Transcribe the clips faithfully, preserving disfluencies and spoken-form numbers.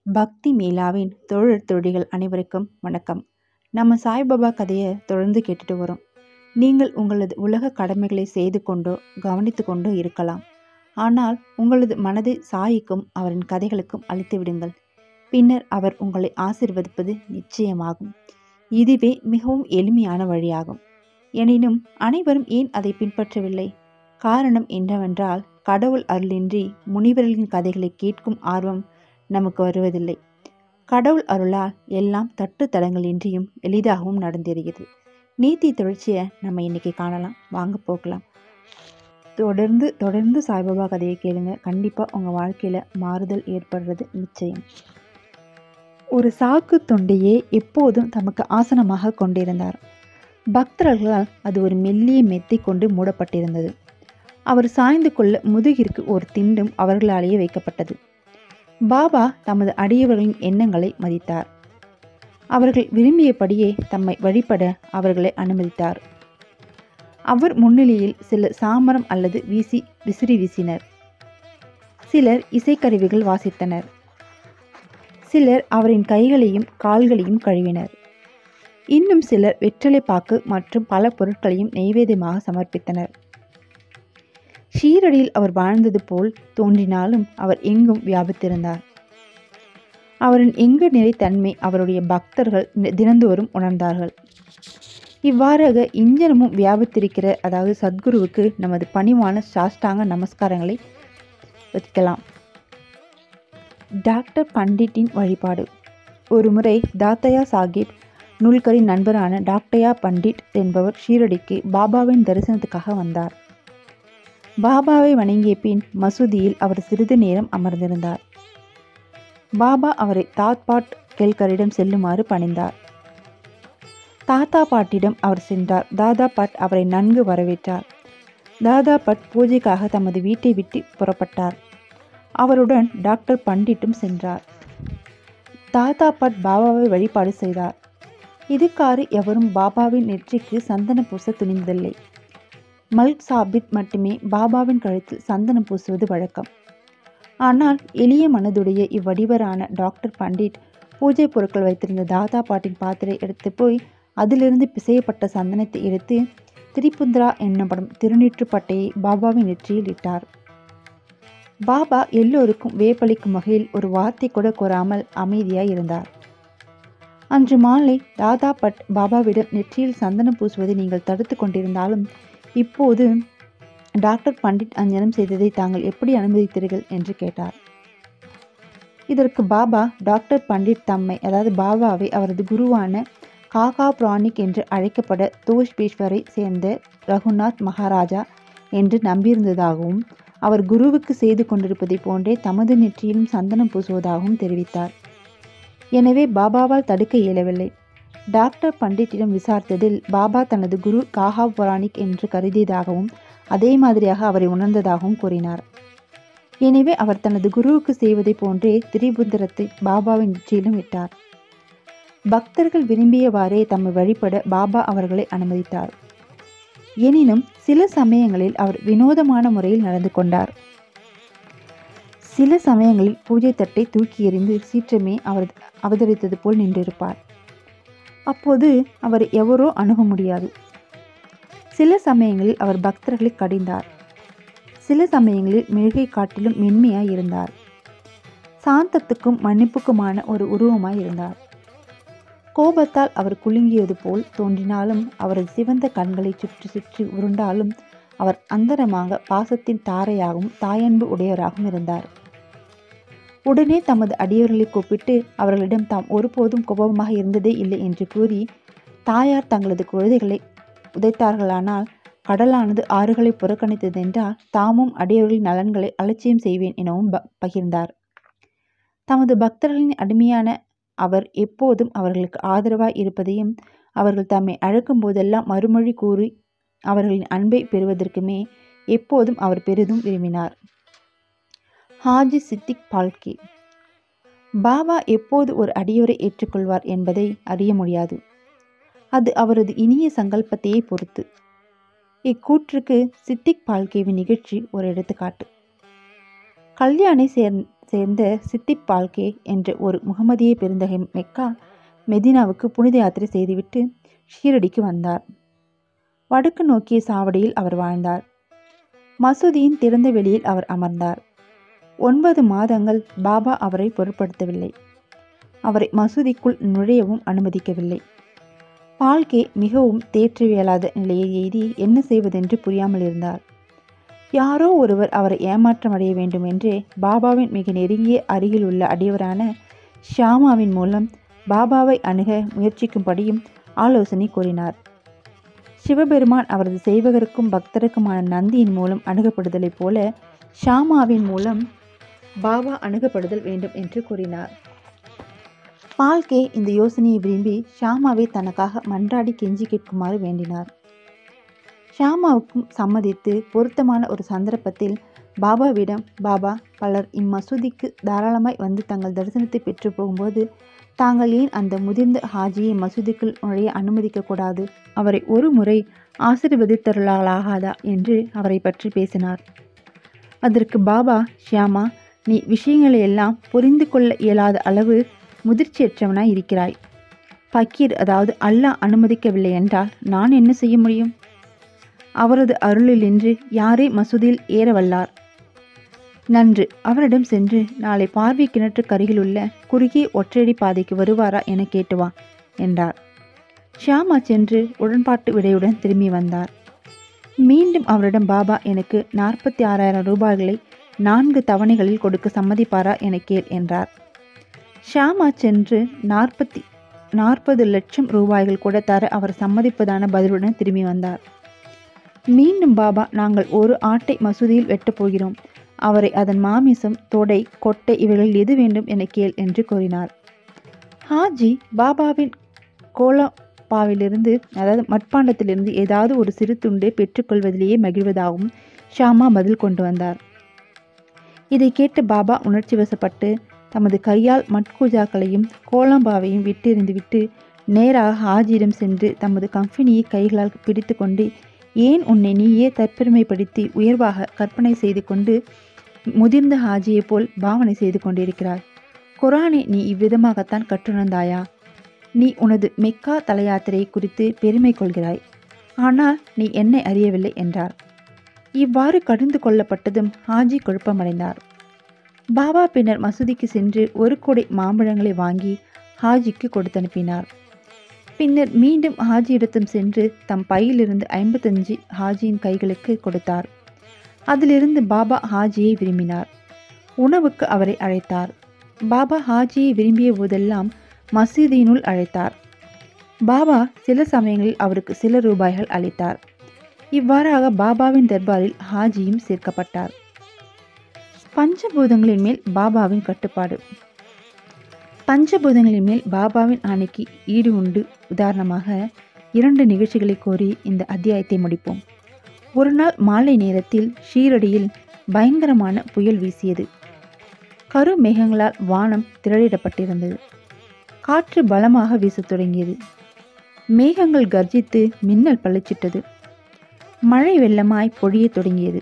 பக்தி மேலாவின் தோழர் தோழிகள் அனைவருக்கும் வணக்கம். நம்ம சாய்பாபா கதையை தொடர்ந்து கேட்டுட்டு வரோம். நீங்கள் உங்களது உலக கடமைகளை செய்து கொண்டோ கவனித்து கொண்டோ இருக்கலாம். ஆனால் உங்களது மனதை சாய்க்கும் அவரின் கதைகளுக்கும் அளித்து விடுங்கள். பின்னர் அவர் உங்களை ஆசீர்வதிப்பது நிச்சயமாகும். இதுவே மிகவும் எளிமையான வழியாகும். எனினும் அனைவரும் ஏன் அதை பின்பற்றவில்லை? காரணம் என்னவென்றால், கடவுள் அருளின்றி முனிவர்களின் கதைகளை கேட்கும் ஆர்வம் நமக்கு வருவதில்லை. கடவுள் அருளால் எல்லாம் தட்டு தடங்களின்றியும் எளிதாகவும் நடந்தேறுகிறது. நீதி தொடர்ச்சியை நம்ம இன்னைக்கு காணலாம். வாங்க போகலாம். தொடர்ந்து தொடர்ந்து சாய்பாபா கதையை கேளுங்க. கண்டிப்பாக உங்கள் வாழ்க்கையில் மாறுதல் ஏற்படுறது நிச்சயம். ஒரு சாக்கு தொண்டையே எப்போதும் தமக்கு ஆசனமாக கொண்டிருந்தார். பக்தர்களால் அது ஒரு மெல்லிய மெத்தை கொண்டு மூடப்பட்டிருந்தது. அவர் சாய்ந்து கொள்ள முதுகிற்கு ஒரு திண்டும் அவர்களாலேயே வைக்கப்பட்டது. பாபா தமது அடியவர்களின் எண்ணங்களை மதித்தார். அவர்கள் விரும்பியபடியே தம்மை வழிபட அவர்களை அனுமதித்தார். அவர் முன்னிலையில் சிலர் சாமரம் அல்லது வீசி விசிறி வீசினர். சிலர் இசைக்கருவிகள் வாசித்தனர். சிலர் அவரின் கைகளையும் கால்களையும் கழுவினர். இன்னும் சிலர் வெற்றிலை பாக்கு மற்றும் பல பொருட்களையும் நெய்வேத்தியமாக சமர்ப்பித்தனர். ஷீரடியில் அவர் வாழ்ந்தது போல் தோன்றினாலும் அவர் எங்கும் வியாபித்திருந்தார். அவரின் எங்கு நிலைத்தன்மை அவருடைய பக்தர்கள் தினந்தோறும் உணர்ந்தார்கள். இவ்வாறாக இஞ்சனமும் வியாபித்திருக்கிற அதாவது சத்குருவுக்கு நமது பணிவான சாஷ்டாங்க நமஸ்காரங்களை வைக்கலாம். டாக்டர் பண்டிட்டின் வழிபாடு. ஒரு முறை தாத்தயா சாஹிப் நூல்கரின் நண்பரான டாக்டயா பண்டிட் என்பவர் ஷீரடிக்கு பாபாவின் தரிசனத்துக்காக வந்தார். பாபாவை வணங்கிய பின் மசூதியில் அவர் சிறிது நேரம் அமர்ந்திருந்தார். பாபா அவரை தாத் பாட் கேல்கரிடம் செல்லுமாறு பணிந்தார். தாத்தா பாட்டிடம் அவர் சென்றார். தாதா பட் அவரை நன்கு வரவேற்றார். தாதா பட் பூஜைக்காக தமது வீட்டை விட்டு புறப்பட்டார். அவருடன் டாக்டர் பண்டிட்டும் சென்றார். தாதா பட் பாபாவை வழிபாடு செய்தார். இதுக்காறு எவரும் பாபாவின் நெற்றிக்கு சந்தன பூச துணிந்ததில்லை. மல்க் சாபித் மட்டுமே பாபாவின் கழுத்தில் சந்தனம் பூசுவது வழக்கம். ஆனால் எளிய மனதுடைய இவ்வடிவரான டாக்டர் பண்டிட் பூஜை பொருட்கள் வைத்திருந்த தாதா பாட்டின் பாத்திரை எடுத்து போய் அதிலிருந்து பிசையப்பட்ட சந்தனத்தை எடுத்து திரிபுந்திரா என்னப்படும் திருநீற்று பட்டையை பாபாவின் நெற்றியில் இட்டார். பாபா எல்லோருக்கும் வேப்பளிக்கும் வகையில் ஒரு வார்த்தை கூட கூறாமல் அமைதியாய் இருந்தார். அன்று மாலை தாதா பட் பாபாவிடம் நெற்றியில் சந்தனம் பூசுவதை நீங்கள் தடுத்து கொண்டிருந்தாலும் இப்போது டாக்டர் பண்டிட் அஞ்சனம் செய்ததை தாங்கள் எப்படி அனுமதித்தீர்கள் என்று கேட்டார். இதற்கு பாபா டாக்டர் பண்டிட் தம்மை அதாவது பாபாவை அவரது குருவான காகா பிராணிக் என்று அழைக்கப்பட தோஷ்பேஸ்வரை சேர்ந்த ரகுநாத் மகாராஜா என்று நம்பியிருந்ததாகவும் அவர் குருவுக்கு செய்து கொண்டிருப்பதை போன்றே தமது நெற்றியிலும் சந்தனம் பூசுவதாகவும் தெரிவித்தார். எனவே பாபாவால் தடுக்க இயலவில்லை. டாக்டர் பண்டிட்டிடம் விசாரித்ததில் பாபா தனது குரு காகா புராணிக் என்று கருதியதாகவும் அதே மாதிரியாக அவரை உணர்ந்ததாகவும் கூறினார். எனவே அவர் தனது குருவுக்கு செய்வதை போன்றே திரிபுந்திரத்தை பாபாவின் நெற்றியிலும் விட்டார். பக்தர்கள் விரும்பியவாறே தம்மை வழிபட பாபா அவர்களை அனுமதித்தார். எனினும் சில சமயங்களில் அவர் வினோதமான முறையில் நடந்து கொண்டார். சில சமயங்களில் பூஜை தட்டை தூக்கி எறிந்து சீற்றமே அவர் அவதரித்தது போல் நின்றிருப்பார். அப்போது அவர் எவரோ அணுக முடியாது. சில சமயங்களில் அவர் பக்தர்களை கடிந்தார். சில சமயங்களில் மெழுகை காட்டிலும் மென்மையாய் இருந்தார். சாந்தத்துக்கும் மன்னிப்புக்குமான ஒரு உருவமாய் இருந்தார். கோபத்தால் அவர் குலுங்கியது போல் தோன்றினாலும் அவரது சிவந்த கண்களை சுற்றி சுற்றி உருண்டாலும் அவர் அந்தரமாக பாசத்தின் தாரையாகவும் தாயன்பு உடையவராகவும் இருந்தார். உடனே தமது அடியவர்களை கூப்பிட்டு அவர்களிடம் தாம் ஒருபோதும் கோபமாக இருந்ததே இல்லை என்று கூறி, தாயார் தங்களது குழந்தைகளை உதைத்தார்களானால் கடலானது ஆறுகளை புறக்கணித்ததென்றால் தாமும் அடியவர்களின் நலன்களை அலட்சியம் செய்வேன் எனவும் பகிர்ந்தார். தமது பக்தர்களின் அடிமையான அவர் எப்போதும் அவர்களுக்கு ஆதரவாய் இருப்பதையும் அவர்கள் தம்மை அழைக்கும் போதெல்லாம் மறுமொழி கூறி அவர்களின் அன்பை பெறுவதற்குமே எப்போதும் அவர் பெரிதும் விரும்பினார். ஹாஜி சித்திக் பால்கே. பாபா எப்போது ஒரு அடியோரை ஏற்றுக்கொள்வார் என்பதை அறிய முடியாது. அது அவரது இனிய சங்கல்பத்தையே பொறுத்து. இக்கூற்றுக்கு சித்திக் பால்கேவின் நிகழ்ச்சி ஒரு எடுத்துக்காட்டு. கல்யாணை சேர் சேர்ந்த சித்திக் பால்கே என்ற ஒரு முகமதிய பெருந்தகை மெக்கா மெதினாவுக்கு புனித யாத்திரை செய்துவிட்டு ஷீரடிக்கு வந்தார். வடக்கு நோக்கிய சாவடியில் அவர் வாழ்ந்தார். மசூதியின் திறந்த வெளியில் அவர் அமர்ந்தார். ஒன்பது மாதங்கள் பாபா அவரை பொருட்படுத்தவில்லை. அவரை மசூதிக்குள் நுழையவும் அனுமதிக்கவில்லை. பால்கே மிகவும் தேற்றவியலாத நிலையை எய்தி என்ன செய்வதென்று புரியாமல் இருந்தார். யாரோ ஒருவர் அவரை ஏமாற்றமடைய வேண்டும் என்றே பாபாவின் மிக நெருங்கிய அருகில் உள்ள அடியவரான ஷியாமாவின் மூலம் பாபாவை அணுக முயற்சிக்கும்படியும் ஆலோசனை கூறினார். சிவபெருமான் அவரது சேவகருக்கும் பக்தருக்குமான நந்தியின் மூலம் அணுகப்படுதலைப் போல ஷியாமாவின் மூலம் பாபா அணுகப்படுதல் வேண்டும் என்று கூறினார். பால்கே இந்த யோசனையை விரும்பி ஷியாமாவை தனக்காக மன்றாடி கெஞ்சி கேட்குமாறு வேண்டினார். ஷியாமாவுக்கும் சம்மதித்து பொருத்தமான ஒரு சந்தர்ப்பத்தில் பாபாவிடம், பாபா, பலர் இம்மசூதிக்கு தாராளமாய் வந்து தங்கள் தரிசனத்தை பெற்று போகும்போது தாங்கள் ஏன் அந்த முதிர்ந்த ஹாஜியை மசூதிக்குள் நுழைய அனுமதிக்கக்கூடாது? அவரை ஒரு முறை ஆசீர்வதித்தருளாகாதா என்று அவரை பற்றி பேசினார். அதற்கு பாபா, ஷியாமா, நீ விஷயங்களை எல்லாம் புரிந்து கொள்ள இயலாத அளவு முதிர்ச்சியற்றவனாய் இருக்கிறாய். பக்கீர், அதாவது அல்லாஹ் அனுமதிக்கவில்லை என்றால் நான் என்ன செய்ய முடியும்? அவரது அருளிலின்றி யாரே மசூதியில் ஏற வல்லார்? நன்று, அவரிடம் சென்று நாளை பார்வை கிணற்றுக்கு அருகில் உள்ள குறுகிய ஒற்றையடி பாதைக்கு வருவாரா என கேட்டுவா என்றார். ஷியாமா சென்று உடன்பாட்டு விடையுடன் திரும்பி வந்தார். மீண்டும் அவரிடம், பாபா, எனக்கு நாற்பத்தி ஆறாயிரம் ரூபாய்களை நான்கு தவணைகளில் கொடுக்க சம்மதிப்பாரா என கேள் என்றார். ஷியாமா சென்று நாற்பத்தி நாற்பது லட்சம் ரூபாய்கள் கூட தர அவர் சம்மதிப்பதான பதிலுடன் திரும்பி வந்தார். மீண்டும் பாபா, நாங்கள் ஒரு ஆட்டை மசூதியில் வெட்டப் போகிறோம். அவரை அதன் மாமிசம், தொடை, கொட்டை இவைகளில் எது வேண்டும் என கேள் என்று கூறினார். ஹாஜி பாபாவின் கோலப்பாவிலிருந்து, அதாவது மட்பாண்டத்திலிருந்து ஏதாவது ஒரு சிறு துண்டை பெற்றுக்கொள்வதிலேயே மகிழ்வதாகவும் ஷியாமா பதில் கொண்டு வந்தார். இதை கேட்டு பாபா உணர்ச்சி வசப்பட்டு தமது கையால் மட்கூஜாக்களையும் கோலம்பாவையும் விட்டெறிந்துவிட்டு நேராக ஹாஜியிடம் சென்று தமது கம்பெனியை கைகளால் பிடித்து கொண்டு, ஏன் உன்னை நீயே தற்பெருமைப்படுத்தி உயர்வாக கற்பனை செய்து கொண்டு முதிர்ந்த ஹாஜியை போல் பாவனை செய்து கொண்டிருக்கிறாய்? குரானை நீ இவ்விதமாகத்தான் கற்றுணர்ந்தாயா? நீ உனது மெக்கா தலையாத்திரை குறித்து பெருமை கொள்கிறாய், ஆனால் நீ என்னை அறியவில்லை என்றார். இவ்வாறு கடிந்து கொள்ளப்பட்டதும் ஹாஜி குழப்பமடைந்தார். பாபா பின்னர் மசூதிக்கு சென்று ஒரு கூடை மாம்பழங்களை வாங்கி ஹாஜிக்கு கொடுத்தனுப்பினார். பின்னர் மீண்டும் ஹாஜியிடத்தும் சென்று தம் பையிலிருந்து ஐம்பத்தஞ்சு ஹாஜியின் கைகளுக்கு கொடுத்தார். அதிலிருந்து பாபா ஹாஜியை விரும்பினார். உணவுக்கு அவரை அழைத்தார். பாபா ஹாஜியை விரும்பிய போதெல்லாம் மசூதியினுள் அழைத்தார். பாபா சில சமயங்களில் அவருக்கு சில ரூபாய்கள் அளித்தார். இவ்வாறாக பாபாவின் தர்பாரில் ஹாஜியும் சேர்க்கப்பட்டார். பஞ்சபூதங்களின் மேல் பாபாவின் கட்டுப்பாடு. பஞ்சபூதங்களின் மேல் பாபாவின் ஆணைக்கு ஈடு உண்டு. உதாரணமாக இரண்டு நிகழ்ச்சிகளை கோரி இந்த அத்தியாயத்தை முடிப்போம். ஒரு நாள் மாலை நேரத்தில் ஷீரடியில் பயங்கரமான புயல் வீசியது. கரு மேகங்களால் வானம் திரளிடப்பட்டிருந்தது. காற்று பலமாக வீசத் தொடங்கியது. மேகங்கள் கர்ஜித்து மின்னல் பளிச்சிட்டது. மழை வெள்ளமாய் பொழியத் தொடங்கியது.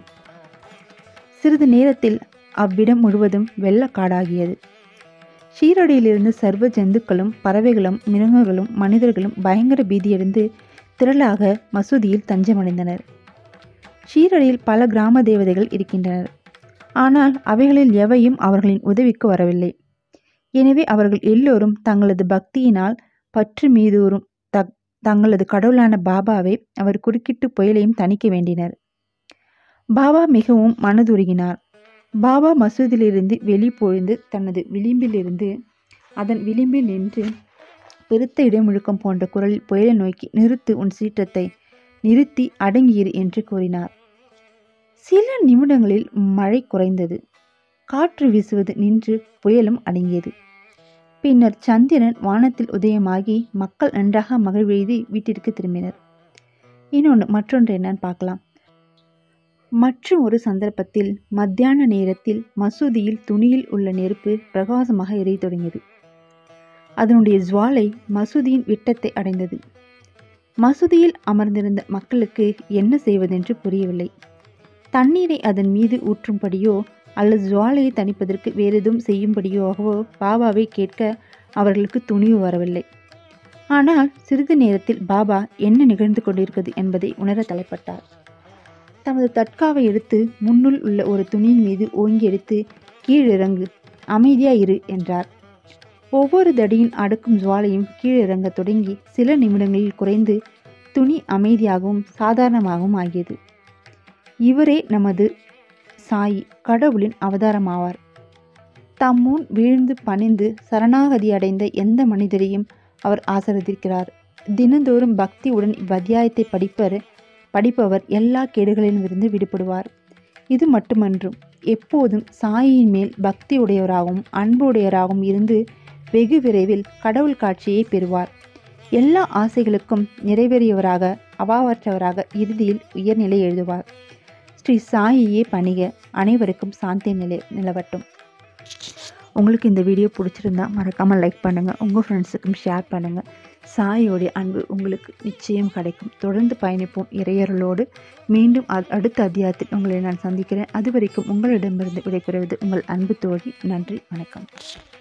சிறிது நேரத்தில் அவ்விடம் முழுவதும் வெள்ளக்காடாகியது. ஷீரடியிலிருந்து சர்வ ஜந்துக்களும் பறவைகளும் மிருகங்களும் மனிதர்களும் பயங்கர பீதியடைந்து திரளாக மசூதியில் தஞ்சமடைந்தனர். ஷீரடியில் பல கிராம தேவதைகள் இருக்கின்றனர். ஆனால் அவைகளில் எவையும் அவர்களின் உதவிக்கு வரவில்லை. எனவே அவர்கள் எல்லோரும் தங்களது பக்தியினால் பற்று மீதூறும் த தங்களது கடவுளான பாபாவை அவர் குறுக்கிட்டு புயலையும் தணிக்க வேண்டினர். பாபா மிகவும் மனதுருகினார். பாபா மசூதியிலிருந்து வெளி பொழிந்து தனது விளிம்பிலிருந்து அதன் விளிம்பில் நின்று பெருத்த இடைமுழுக்கம் போன்ற குரலில் புயலை நோக்கி, நிறுத்து உன் சீற்றத்தை, நிறுத்தி அடங்கியிரு என்று கூறினார். சில நிமிடங்களில் மழை குறைந்தது. காற்று வீசுவது நின்று புயலும் அடங்கியது. பின்னர் சந்திரன் வானத்தில் உதயமாகி மக்கள் நன்றாக மகிழ்வெய்தி வீட்டிற்கு திரும்பினர். இன்னொன்று மற்றொன்று என்னன்னு பார்க்கலாம். மற்றும் ஒரு சந்தர்ப்பத்தில் மத்தியான நேரத்தில் மசூதியில் துணியில் உள்ள நெருப்பு பிரகாசமாக எரிய தொடங்கியது. அதனுடைய ஜுவாலை மசூதியின் விட்டத்தை அடைந்தது. மசூதியில் அமர்ந்திருந்த மக்களுக்கு என்ன செய்வதென்று புரியவில்லை. தண்ணீரை அதன் மீது ஊற்றும்படியோ அல்லது ஜுவாலையை தணிப்பதற்கு வேறு எதுவும் செய்யும்படியாகவோ பாபாவை கேட்க அவர்களுக்கு துணிவு வரவில்லை. ஆனால் சிறிது நேரத்தில் பாபா என்ன நிகழ்ந்து கொண்டிருக்கிறது என்பதை உணர தலைப்பட்டார். தமது தட்காவை எடுத்து முன்னுள் உள்ள ஒரு துணியின் மீது ஓங்கி எடுத்து கீழிறங்கு, அமைதியா இரு என்றார். ஒவ்வொரு தடியின் அடுக்கும் ஜுவாலையும் கீழிறங்க தொடங்கி சில நிமிடங்களில் குறைந்து துணி அமைதியாகவும் சாதாரணமாகவும் ஆகியது. இவரே நமது சாயி, கடவுளின் அவதாரமாவார். தம் முன் வீழ்ந்து பணிந்து சரணாகதி அடைந்த எந்த மனிதரையும் அவர் ஆசீர்வதிக்கிறார். தினந்தோறும் பக்தியுடன் இவ்வத்தியாயத்தை படிப்பர் படிப்பவர் எல்லா கேடுகளிலும் இருந்து விடுபடுவார். இது மட்டுமன்றும் எப்போதும் சாயியின் மேல் பக்தி உடையவராகவும் அன்பு உடையவராகவும் இருந்து வெகு விரைவில் கடவுள் காட்சியை பெறுவார். எல்லா ஆசைகளுக்கும் நிறைவேறியவராக, அபாவற்றவராக இறுதியில் உயர்நிலை எழுதுவார். ஸ்ரீ சாயியே பணிக. அனைவருக்கும் சாந்தி நிலை நிலவட்டும். உங்களுக்கு இந்த வீடியோ பிடிச்சிருந்தா மறக்காமல் லைக் பண்ணுங்கள், உங்கள் ஃப்ரெண்ட்ஸுக்கும் ஷேர் பண்ணுங்கள். சாயோடைய அன்பு உங்களுக்கு நிச்சயம் கிடைக்கும். தொடர்ந்து பயணிப்போம் இறையர்களோடு. மீண்டும் அடுத்த அத்தியாயத்தில் உங்களை நான் சந்திக்கிறேன். அது வரைக்கும் உங்களிடமிருந்து விடைபெறுவது உங்கள் அன்பு தோழி. நன்றி, வணக்கம்.